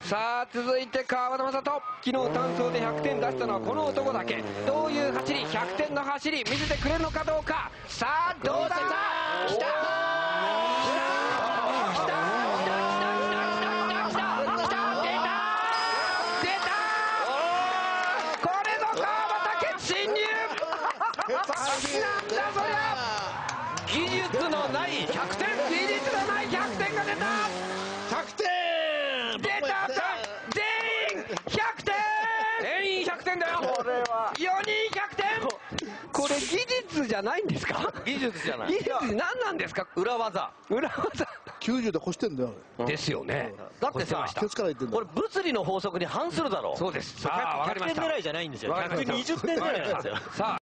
さあ続いて川端正人、昨日単走で100点出したのはこの男だけ。どういう走り、100点の走り見せてくれるのかどうか。さあどうだ。きたなんだそりゃ。技術のない100点、技術のない100点が出た。 100点出た。全員100点。全員100点だよ。これは4人100点。これ技術じゃないんですか。 技術じゃない。 技術何なんですか。 裏技。 裏技 90で越してんだよ。 ですよね。 だってさ、 ケツから言ってんだこれ物理の法則に反するだろう。 そうです。さあ分かりました。 100点狙いじゃないんですよ。 わかりました 120点狙いなんですよ。 さ